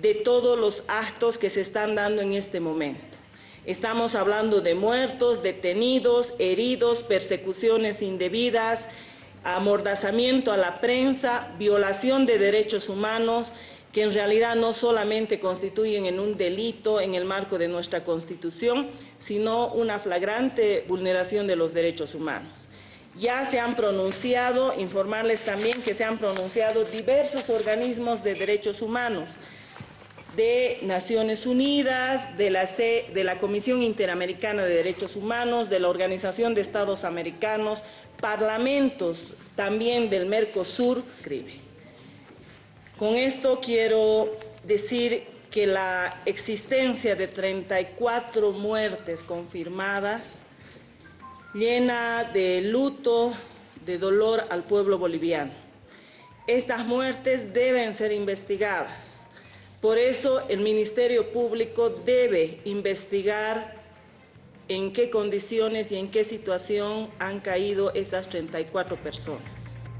de todos los actos que se están dando en este momento. Estamos hablando de muertos, detenidos, heridos, persecuciones indebidas, amordazamiento a la prensa, violación de derechos humanos, que en realidad no solamente constituyen en un delito en el marco de nuestra Constitución, sino una flagrante vulneración de los derechos humanos. Ya se han pronunciado, informarles también que se han pronunciado diversos organismos de derechos humanos, de Naciones Unidas, de la Comisión Interamericana de Derechos Humanos, de la Organización de Estados Americanos, parlamentos también del Mercosur. Con esto quiero decir que la existencia de 34 muertes confirmadas llena de luto, de dolor al pueblo boliviano. Estas muertes deben ser investigadas. Por eso el Ministerio Público debe investigar en qué condiciones y en qué situación han caído estas 34 personas.